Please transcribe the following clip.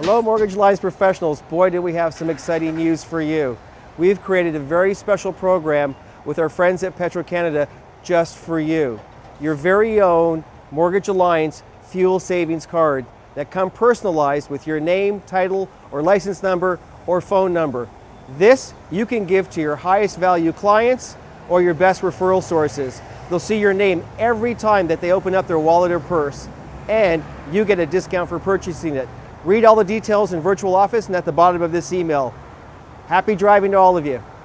Hello Mortgage Alliance professionals, boy do we have some exciting news for you. We've created a very special program with our friends at Petro-Canada just for you. Your very own Mortgage Alliance fuel savings card that come personalized with your name, title, or license number or phone number. This you can give to your highest value clients or your best referral sources. They'll see your name every time that they open up their wallet or purse, and you get a discount for purchasing it. Read all the details in Virtual Office and at the bottom of this email. Happy driving to all of you.